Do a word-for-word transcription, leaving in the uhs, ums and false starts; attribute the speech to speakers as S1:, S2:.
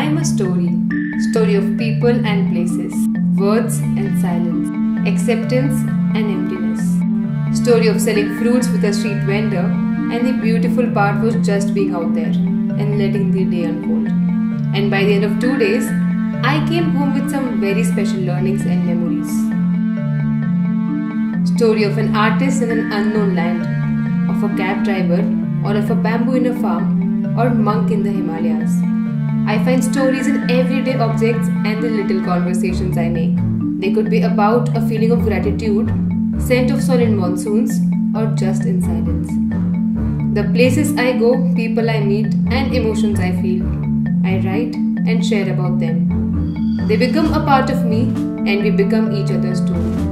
S1: am a story. Story of people and places, words and silence, acceptance and emptiness. Story of selling fruits with a street vendor, and the beautiful part was just being out there and letting the day unfold. And by the end of two days, I came home with some very special learnings and memories. Story of an artist in an unknown land, of a cab driver, or of a bamboo in a farm, or monk in the Himalayas. I find stories in everyday objects and the little conversations I make. They could be about a feeling of gratitude, scent of soil in monsoons, or just in silence. The places I go, people I meet, and emotions I feel, I write and share about them. They become a part of me, and we become each other's story.